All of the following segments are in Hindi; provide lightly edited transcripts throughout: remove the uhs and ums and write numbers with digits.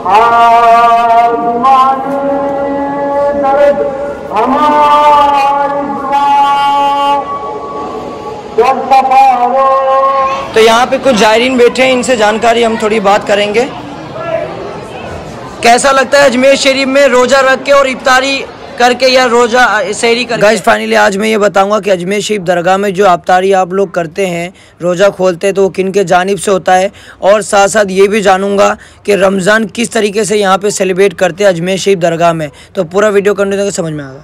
तो यहाँ पे कुछ जायरीन बैठे हैं, इनसे जानकारी हम थोड़ी बात करेंगे। कैसा लगता है अजमेर शरीफ में रोज़ा रख के और इफ्तारी करके या रोज़ा सहरी करके? गाइस फाइनली आज मैं ये बताऊंगा कि अजमेर शरीफ दरगाह में जो इफ्तारी आप लोग करते हैं, रोज़ा खोलते हैं, तो वो किन के जानिब से होता है, और साथ साथ ये भी जानूंगा कि रमज़ान किस तरीके से यहाँ पे सेलिब्रेट करते हैं अजमेर शरीफ दरगाह में। तो पूरा वीडियो करने तक समझ में आएगा।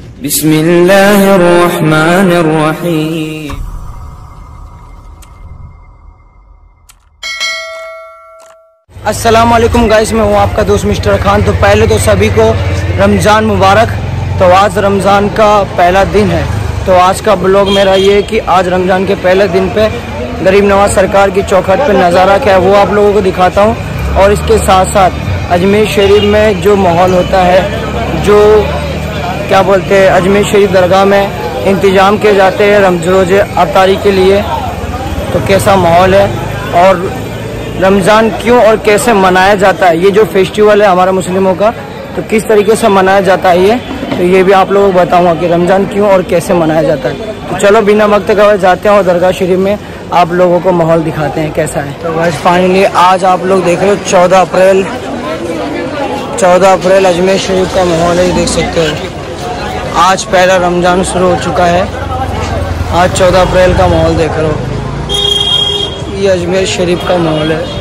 बिस्मिल्लाहिर्रहमानिर्रहीम। अस्सलाम वालेकुम गाइस, मैं हूँ आपका दोस्त मिस्टर खान। तो पहले तो सभी को रमज़ान मुबारक। तो आज रमज़ान का पहला दिन है, तो आज का ब्लॉग मेरा ये है कि आज रमज़ान के पहले दिन पे गरीब नवाज सरकार की चौखट पे नज़ारा क्या है वो आप लोगों को दिखाता हूँ। और इसके साथ साथ अजमेर शरीफ में जो माहौल होता है, जो क्या बोलते हैं, अजमेर शरीफ दरगाह में इंतज़ाम किए जाते हैं रोज़े इफ्तारी के लिए, तो कैसा माहौल है और रमज़ान क्यों और कैसे मनाया जाता है, ये जो फेस्टिवल है हमारा मुस्लिमों का, तो किस तरीके से मनाया जाता है तो ये भी आप लोगों को बताऊंगा कि रमज़ान क्यों और कैसे मनाया जाता है। तो चलो बिना वक्त गवाए जाते हैं और दरगाह शरीफ में आप लोगों को माहौल दिखाते हैं कैसा है। तो बस फाइनली आज आप लोग देख रहे हो 14 अप्रैल अजमेर शरीफ का माहौल है, देख सकते हो। आज पहला रमज़ान शुरू हो चुका है, आज 14 अप्रैल का माहौल देख रहे हो, ये अजमेर शरीफ का माहौल है।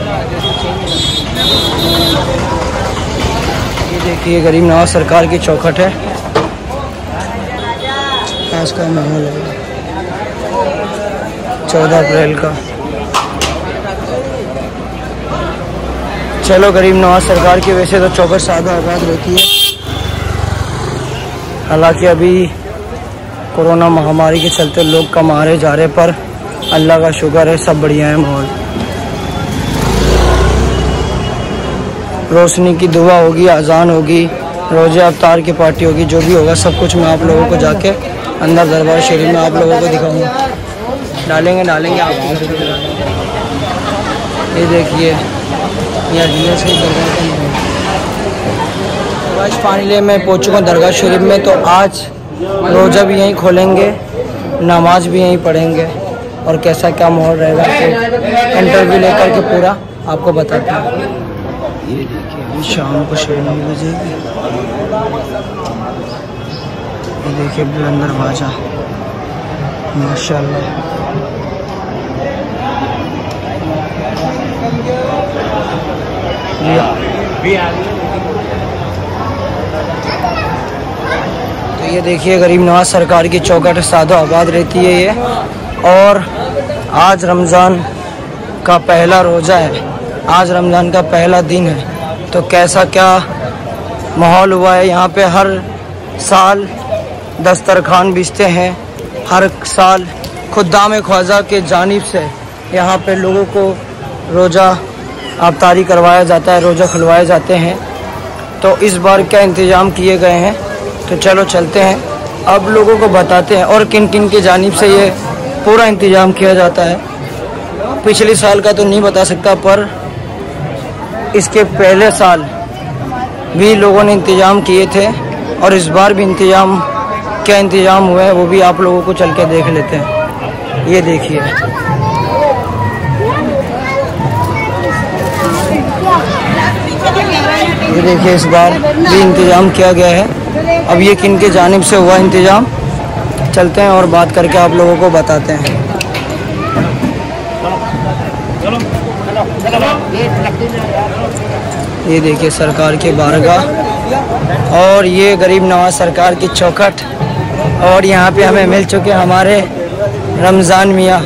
ये देखिए गरीब नवाज सरकार की चौखट है, आज का माहौल है 14 अप्रैल का। चलो गरीब नवाज सरकार की वैसे तो चौखट सादा आबाद रहती है, हालांकि अभी कोरोना महामारी के चलते लोग कम आ रहे जा रहे, पर अल्लाह का शुक्र है सब बढ़िया है माहौल। रोशनी की दुआ होगी, अजान होगी, रोज़े इफ्तार की पार्टी होगी, जो भी होगा सब कुछ मैं आप लोगों को जाके अंदर दरबार शरीफ में आप लोगों को दिखाऊंगा। डालेंगे आपको। ये देखिए ये अजमेर शरीफ दरगाह का माहौल। आज फाइनली मैं पहुँच चुका हूँ दरगाह शरीफ में। तो आज रोज़ा भी यहीं खोलेंगे, नमाज भी यहीं पढ़ेंगे, और कैसा क्या माहौल रहेगा तो इंटरव्यू लेकर के पूरा आपको बताते हैं। ये देखिए अभी शाम को शेरनी बजेगी, ये देखिए बुलंदर बाजा माशाल्लाह। तो ये देखिए गरीब नवाज सरकार की चौखट सादो आबाद रहती है ये, और आज रमज़ान का पहला रोज़ा है, आज रमज़ान का पहला दिन है। तो कैसा क्या माहौल हुआ है यहाँ पे। हर साल दस्तरखान बिछते हैं, हर साल खुद्दाम ख्वाजा के जानिब से यहाँ पे लोगों को रोज़ा इफ्तारी करवाया जाता है, रोज़ा खुलवाए जाते हैं। तो इस बार क्या इंतज़ाम किए गए हैं, तो चलो चलते हैं अब लोगों को बताते हैं और किन किन की जानिब से ये पूरा इंतज़ाम किया जाता है। पिछले साल का तो नहीं बता सकता, पर इसके पहले साल भी लोगों ने इंतज़ाम किए थे, और इस बार भी क्या इंतज़ाम हुआ है वो भी आप लोगों को चल के देख लेते हैं। ये देखिए इस बार भी इंतज़ाम किया गया है। अब ये किन के जानिब से हुआ इंतज़ाम, चलते हैं और बात करके आप लोगों को बताते हैं। ये देखिए सरकार की बारगाह, और ये गरीब नवाज सरकार की चौखट, और यहाँ पे हमें मिल चुके हमारे रमज़ान मियाँ,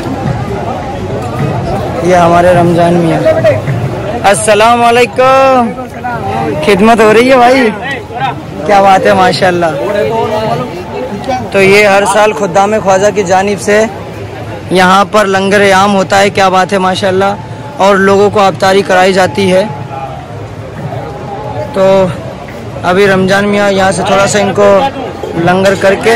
ये हमारे रमज़ान मियाँ। अस्सलाम वालेकुम, खिदमत हो रही है भाई, क्या बात है माशाल्लाह। तो ये हर साल खुद्दाम ख्वाजा की जानिब से यहाँ पर लंगर आम होता है, क्या बात है माशाल्लाह, और लोगों को इफ्तारी कराई जाती है। तो अभी रमज़ान मियाँ यहाँ से थोड़ा सा इनको लंगर करके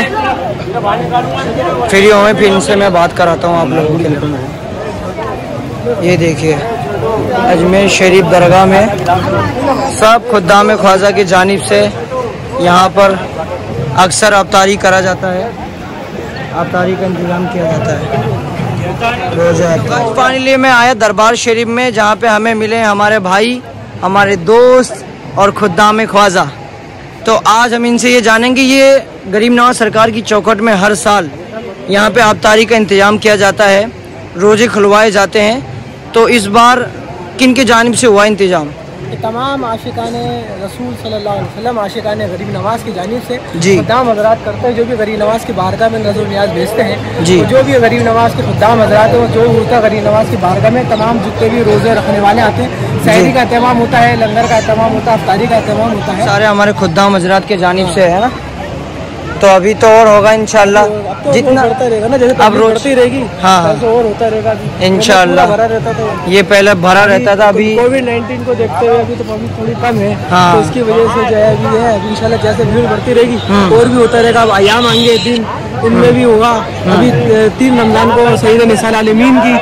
फ्री हुए, फिर इनसे मैं बात कराता हूँ आप लोगों के लिए। ये देखिए अजमेर शरीफ दरगाह में सब खुद्दाम ख्वाजा की जानिब से यहाँ पर अक्सर अफ्तारी करा जाता है, अफ्तारी का इंतज़ाम किया जाता है रोज़ा। फाइनली मैं आया दरबार शरीफ में, जहाँ पे हमें मिले हमारे भाई, हमारे दोस्त और खुद्दाम ख्वाजा। तो आज हम इनसे ये जानेंगे, ये गरीब नवाज सरकार की चौखट में हर साल यहाँ पे अफ्तारी का इंतज़ाम किया जाता है, रोज़े खुलवाए जाते हैं, तो इस बार किन की जानिब से हुआ इंतज़ाम? तमाम आशिकाने रसूल सल्लल्लाहु अलैहि वसल्लम, आशिकाने गरीब नवाज की जानिब से जी खुद्दाम हज़रात करते हैं, जो भी गरीब नवाज की बारगाह में नज़र न्याज भेजते हैं जी। जो भी गरीब नवाज के खुद्दाम हज़रात हैं, जो होता गरीब नवाज की बारगाह में तमाम जितने भी रोज़े रखने वाले आते हैं, सहरी का एहतमाम होता है, लंगर का एहतमाम होता है, अफ्तारी का एहतमाम होता है, सारे हमारे खुद्दाम हज़रात के जानिब से है ना। तो अभी तो और होगा इंशाल्लाह, जितना बढ़ता रहेगा ना, जैसे अब रोज बढ़ती रहेगी हाँ और होता रहेगा इंशाल्लाह। भरा रहता था, ये पहले भरा रहता था, अभी कोविड-19 को देखते हुए अभी तो पब्लिक थोड़ी कम है, हाँ। तो इसकी वजह से जो है अभी है, अभी इंशाल्लाह जैसे भीड़ बढ़ती रहेगी और भी होता रहेगा। अब अयाम आएंगे दिन, इनमें भी होगा। अभी 3 रमज़ान को सईद निसाल आलमीन की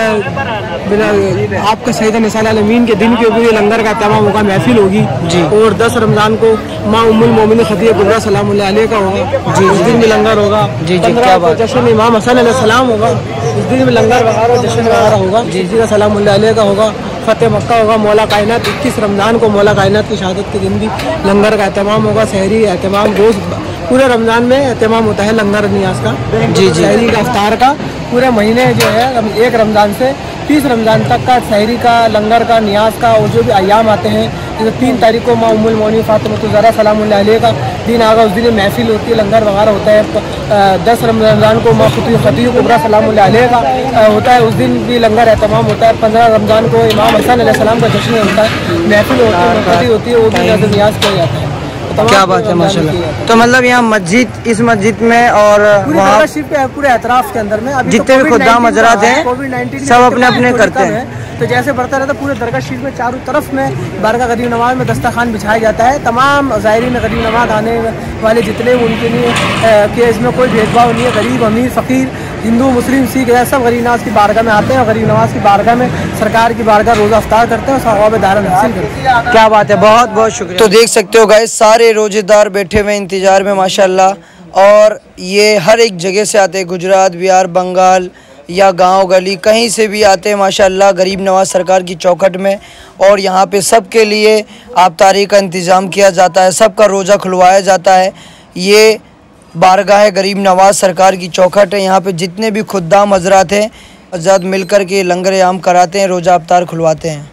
आपका सईद निसाल आलमीन के दिन के ऊपर लंगर का तमाम होगा, महफिल होगी जी। और 10 रमज़ान को माँ उम्मुल मोमिन खदीजा कुबरा सलामुल्लाह अलैहा का होगा जी, उस दिन भी लंगर होगा जी। 15 को जश्न इमाम हसन अलैहिस्सलाम होगा, उस दिन भी लंगर वगैरह जश्न वगैरह होगा जी का सलामुल्लाह अलैहा का होगा। फतेह मक्का होगा, मौला कायनात 21 रमज़ान को मौला कायनात की शहादत के दिन भी लंगर का एहतमाम होगा। सहरी एहतमाम रोज़ पूरे रमज़ान में एहतमाम होता है लंगर नियाज का जी। सहरी का अफ्तार का पूरे महीने जो है 1 रमज़ान से 30 रमज़ान तक का सहरी का, लंगर का, नियाज का, और जो भी अयाम आते हैं, जैसे 3 तारीख को माँ उम्मुल मोमिनीन फातिमा ज़हरा सलामुल्लाह अलैहा का दिन आगा, उस दिन महफिल होती है, लंगर वगैरह होता है। 10 रमज़ान को माँ खदीजा कुबरा सलामुल्लाह अलैहा का होता है, उस दिन भी लंगर एहतमाम होता है। 15 रमज़ान को इमाम हसन अलैहिस्सलाम का जश्न होता है, महफिल होती है, वो भी नियाज किया जाता है। क्या बात है माशाल्लाह। तो मतलब यहाँ मस्जिद, इस मस्जिद में और वहाँ पूरे एतराफ के अंदर में अभी जितने भी खुद्दाम हज़रात हैं कोविड-19 सब अपने अपने करते हैं, तो जैसे बढ़ता रहता पूरे दरगाह शरीफ में चारों तरफ में बारगाह गरीब नवाज में दस्तरखान बिछाया जाता है। तमाम ज़ायरीन गरीब नवाज आने वाले जितने उनके लिए कि इसमें कोई भेदभाव नहीं है, गरीब अमीर फ़कीर, हिंदू मुस्लिम सिख है, सब गरीब नवाज की बारगाह में आते हैं और गरीब नवाज की बारगाह में सरकार की बारगाह रोज़ा अफ्तार करते हैं और सवाब दारन हासिल करते हैं। क्या बात है, बहुत बहुत शुक्रिया। तो देख सकते हो गाइस, सारे रोजेदार बैठे हुए इंतजार में माशाल्लाह, और ये हर एक जगह से आते हैं, गुजरात, बिहार, बंगाल या गांव गली कहीं से भी आते हैं माशाल्लाह गरीब नवाज सरकार की चौखट में। और यहाँ पे सब के लिए अफ्तारी का इंतज़ाम किया जाता है, सबका रोज़ा खुलवाया जाता है। ये बारगाह गरीब नवाज सरकार की चौखट है, यहाँ पे जितने भी खुद्दाम हज़रात हैं हज़रात मिलकर के लंगर आम कराते हैं, रोज़ा अफ्तार खुलवाते हैं।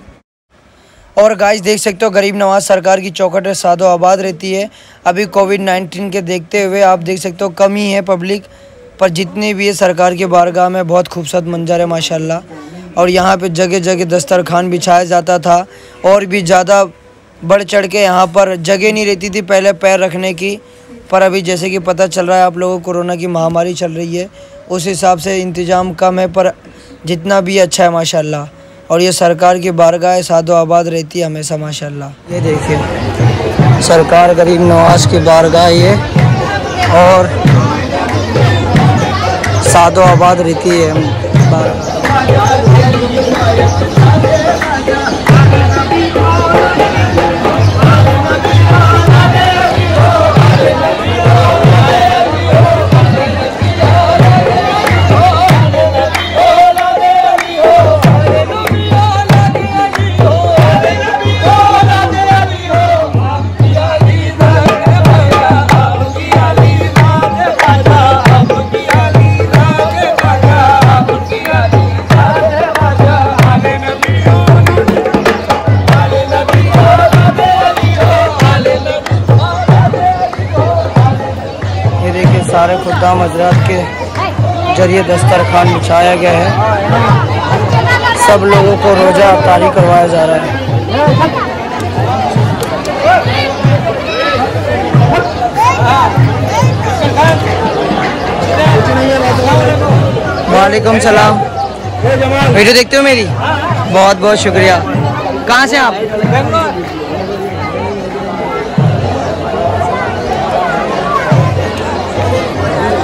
और गाइस देख सकते हो गरीब नवाज सरकार की चौखट है सादो आबाद रहती है। अभी कोविड-19 के देखते हुए आप देख सकते हो कम ही है पब्लिक, पर जितनी भी है सरकार के बारगाह में बहुत खूबसूरत मंजर है माशाल्लाह। और यहाँ पे जगह जगह दस्तरखान बिछाया जाता था, और भी ज़्यादा बढ़ चढ़ के यहाँ पर जगह नहीं रहती थी पहले पैर रखने की, पर अभी जैसे कि पता चल रहा है आप लोगों को कोरोना की महामारी चल रही है, उस हिसाब से इंतज़ाम कम है, पर जितना भी अच्छा है माशाल्लाह। और ये सरकार की बारगाह सादो आबाद रहती है हमेशा माशाल्लाह। ये देखिए सरकार गरीब नवाज की बारगाह ये और सादो आबाद रहती है सारे खुद्दाम हज़रात के जरिए दस्तरखान बिछाया गया है, सब लोगों को रोज़ा अफ्तारी करवाया जा रहा है। वालेकुम सलाम। वीडियो देखते हो मेरी? बहुत बहुत शुक्रिया। कहाँ से आप?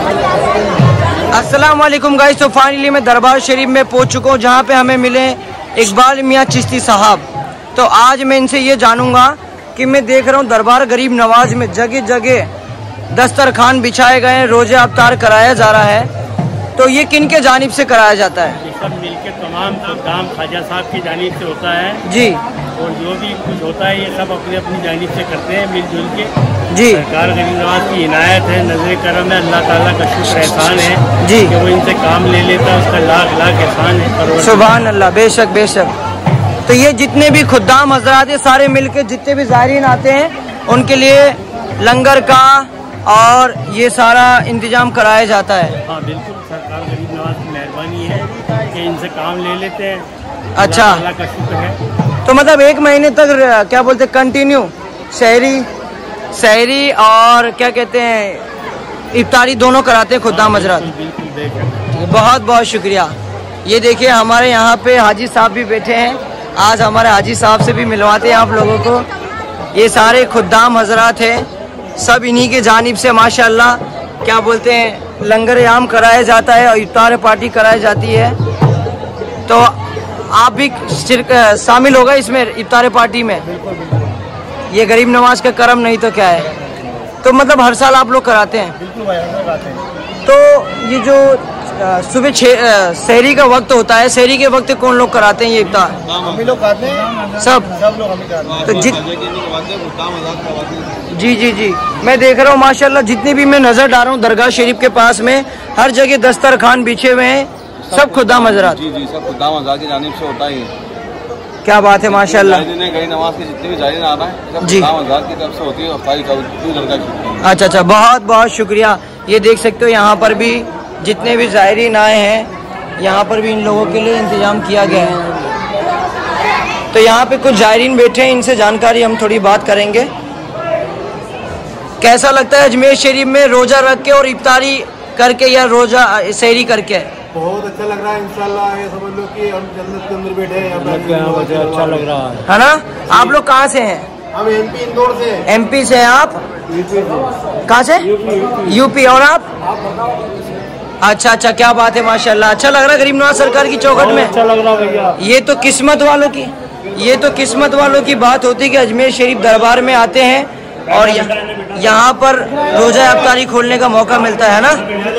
अस्सलाम वालेकुम गाइस। तो फाइनली मैं दरबार शरीफ में पहुंच चुका हूं, जहां पे हमें मिले इकबाल मियाँ चिश्ती साहब। तो आज मैं इनसे ये जानूंगा कि मैं देख रहा हूँ दरबार गरीब नवाज में जगह जगह दस्तरखान बिछाए गए हैं, रोजे अफ्तार कराया जा रहा है, तो ये किन के जानिब से कराया जाता है? सब मिलके तमाम काम ख्वाजा साहब की जानिब से होता है जी, और जो भी कुछ होता है ये सब अपनी अपनी जानिब से करते हैं मिलजुल के जी। सरकार गरीब नवाज की इनायत है, नजर करम है, अल्लाह ताला का शुक्र एहसान है जी कि वो इनसे काम ले लेता है, उसका लाख लाख एहसान है। सुभान अल्लाह, बेशक बेशक। तो ये जितने भी खुद्दाम हजरात है सारे मिलके जितने भी ज़ायरीन आते हैं उनके लिए लंगर का और ये सारा इंतजाम कराया जाता है। हाँ बिल्कुल, सरकार गरीब नवाज की मेहरबानी है कि इनसे काम ले लेते हैं। अच्छा, अल्लाह का शुक्र है। तो मतलब 1 महीने तक क्या बोलते हैं कंटिन्यू सहरी और क्या कहते हैं इफ्तारी दोनों कराते हैं खुद्दाम हजरात। बहुत बहुत शुक्रिया। ये देखिए हमारे यहाँ पे हाजी साहब भी बैठे हैं, आज हमारे हाजी साहब से भी मिलवाते हैं आप लोगों को। ये सारे खुद्दाम हजरात हैं, सब इन्हीं के जानिब से माशाल्लाह क्या बोलते हैं लंगर आम कराया जाता है और इफ्तार पार्टी कराई जाती है। तो आप भी शामिल होगा इसमें इफ्तार पार्टी में? ये गरीब नवाज का करम नहीं तो क्या है। तो मतलब हर साल आप लोग कराते हैं? बिल्कुल भाई, हम कराते हैं। तो ये जो सुबह सहरी का वक्त होता है, सहरी के वक्त कौन लोग कराते हैं ये इफ्तार? हम ही लोग कराते हैं, सब लोग हम ही कराते हैं। तो जी जी जी, मैं देख रहा हूँ माशाल्लाह जितनी भी मैं नजर डाल रहा हूँ दरगाह शरीफ के पास में हर जगह दस्तरखान बिछे हुए हैं, सब खुद्दाम हजरात। जी जी, सब खुद्दाम हजरात की जानिब से होता है। क्या बात है माशाल्लाह। गरीब नवाज के जितने भी जायरीन आ रहा है सब जी खुद्दाम हजरात की तरफ से होती है और अच्छा अच्छा, बहुत बहुत शुक्रिया। ये देख सकते हो यहाँ पर भी जितने भी ज़ायरीन आए हैं यहाँ पर भी इन लोगों के लिए इंतजाम किया गया है। तो यहाँ पे कुछ ज़ायरीन बैठे हैं, इनसे जानकारी हम थोड़ी बात करेंगे। कैसा लगता है अजमेर शरीफ में रोज़ा रख के और इफ्तारी करके या रोज़ा सहरी करके? बहुत अच्छा लग रहा है, इंशाल्लाह ये समझ लो कि हम जन्नत के अंदर बैठे हैं। अच्छा लग रहा है ना। आप लोग कहाँ से हैं? हम एमपी इंदौर से। एमपी से हैं आप? कहाँ से? यूपी। और आप? अच्छा अच्छा, क्या बात है माशाल्लाह। अच्छा लग रहा है गरीब नवाज सरकार की चौखट में? अच्छा लग रहा है भैया। ये तो किस्मत वालों की बात होती है कि अजमेर शरीफ दरबार में आते हैं और यहाँ पर रोजा अफ्तारी खोलने का मौका मिलता है ना।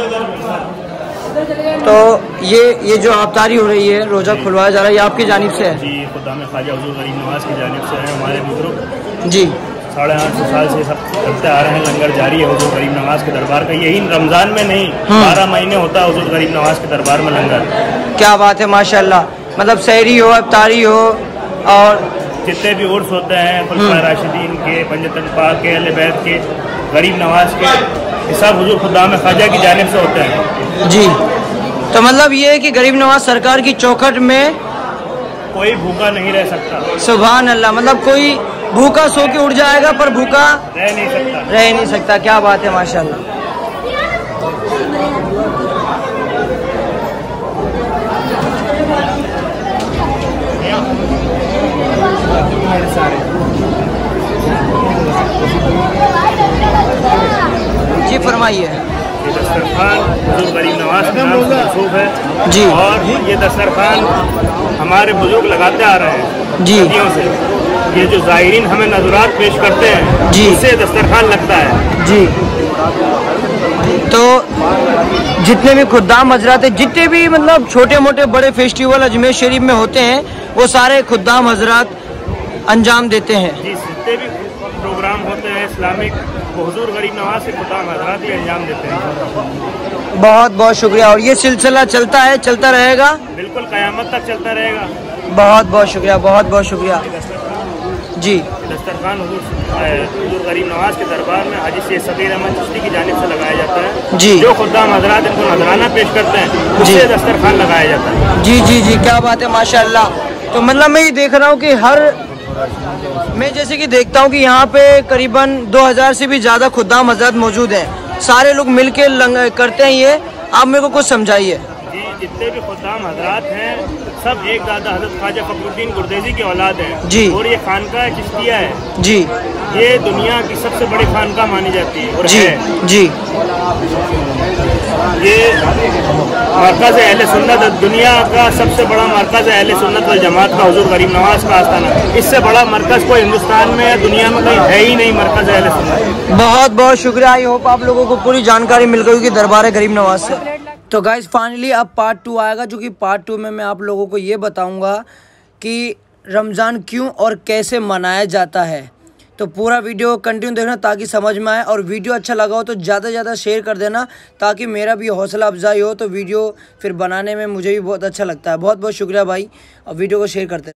तो ये जो अफ्तारी हो रही है, रोजा खुलवाया जा रहा है, ये आपकी जानिब से है? जी, खुदाम ख्वाजा हुजूर गरीब नवाज की जानिब से है। हमारे बुजुर्ग जी 850 साल से सब करते आ रहे हैं, लंगर जारी है हुजूर गरीब नवाज के दरबार का। यही रमजान में नहीं 12 महीने होता है हुजूर गरीब नवाज के दरबार में लंगर। क्या बात है माशाल्लाह। मतलब सहरी हो, अफ्तारी हो और जितने भी उर्स होते हैं खुलफाए राशिदीन के, पंजतन पाक के, अहले बैत के, गरीब नवाज के, ये सब हुजूर खुदाम ख्वाजा की जानिब से होते हैं। जी, तो मतलब ये है कि गरीब नवाज सरकार की चौखट में कोई भूखा नहीं रह सकता। सुभान अल्लाह, मतलब कोई भूखा सो के उठ जाएगा पर भूखा रह नहीं सकता। क्या बात है माशाल्लाह। जी फरमाइए। ये दस्तरखान हुजूर गरीब नवाज के नाम से मशहूर है जी, और ये दस्तरखान हमारे बुजुर्ग लगाते आ रहे हैं जी सदियों से। ये जो ज़ायरीन हमें नज़रात पेश करते हैं जी, उससे दस्तरखान लगता है जी। तो जितने भी खुद्दाम हजरात है, जितने भी मतलब छोटे मोटे बड़े फेस्टिवल अजमेर शरीफ में होते हैं वो सारे खुद्दाम हजरात अंजाम देते हैं। जी, जितने भी प्रोग्राम होते हैं इस्लामिक वो हुजूर गरीब नवाज से खुद्दाम हजरात ही अंजाम देते हैं। बहुत बहुत शुक्रिया। और ये सिलसिला चलता है, चलता रहेगा? बिल्कुल क़यामत तक चलता रहेगा। बहुत बहुत शुक्रिया, बहुत बहुत शुक्रिया जी। दस्तरखान हुजूर गरीब नवाज के दरबार में हाजी सैयद सगीर अहमद चिश्ती की जानिब से लगाया जाता है जी। जो खुद्दाम हजरात इनको नजराना पेश करते हैं उससे दस्तरखान लगाया जाता है। जी जी जी, क्या बात है माशाल्लाह। तो मतलब मैं ये देख रहा हूँ कि मैं जैसे कि देखता हूँ कि यहाँ पे करीबन 2000 से भी ज़्यादा खुद्दाम हजरात मौजूद हैं, सारे लोग मिलके करते हैं। ये आप मेरे को कुछ समझाइए। जी, जितने भी खुद्दाम हजरात हैं सब एक दादा हजरत ख्वाजा फखरुद्दीन गुरदेजी की औलाद है जी। और ये खानका चिश्तिया है जी। ये दुनिया की सबसे बड़ी खानका मानी जाती है और जी है। जी। ये मरकज़ अहले सुन्नत, दुनिया का सबसे बड़ा मरकज़ अहले सुन्नत वल जमात का हुजूर गरीब नवाज का आस्थाना। इससे बड़ा मरकज़ कोई हिंदुस्तान में या दुनिया में कहीं है ही नहीं, मरकज़ अहले सुन्नत। बहुत बहुत शुक्रिया। आई होप आप लोगों को पूरी जानकारी मिल गई कि दरबार गरीब नवाज से। तो गाइस फाइनली अब पार्ट 2 आएगा, जो कि पार्ट 2 में मैं आप लोगों को ये बताऊंगा कि रमज़ान क्यों और कैसे मनाया जाता है। तो पूरा वीडियो कंटिन्यू देखना ताकि समझ में आए, और वीडियो अच्छा लगा हो तो ज़्यादा से ज़्यादा शेयर कर देना ताकि मेरा भी हौसला अफजाई हो, तो वीडियो फिर बनाने में मुझे भी बहुत अच्छा लगता है। बहुत बहुत शुक्रिया भाई, और वीडियो को शेयर करते हैं।